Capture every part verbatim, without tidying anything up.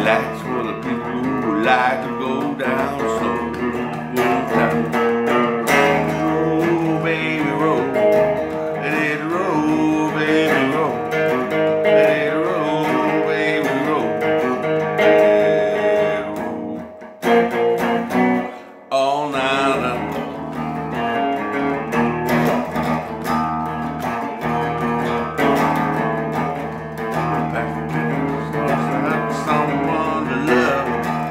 That's for the people who like to go down slow. Go down. Roll, baby, roll. Let it roll, baby, roll. Let it roll, baby, roll. Let it roll. All night long. Someone to love.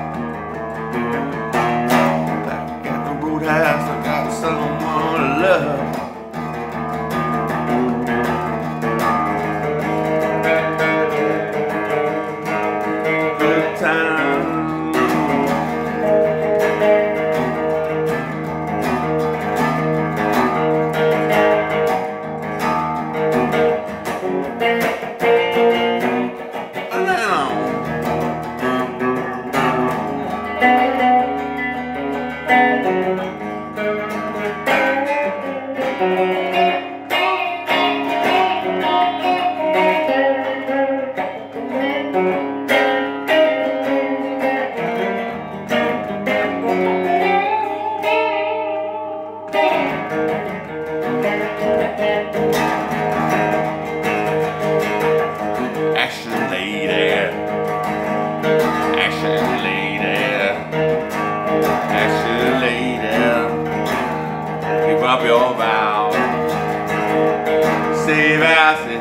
Back at the Roadhouse, I got someone to love. Good time. Action lady, action lady, action lady, keep up your vow, save us.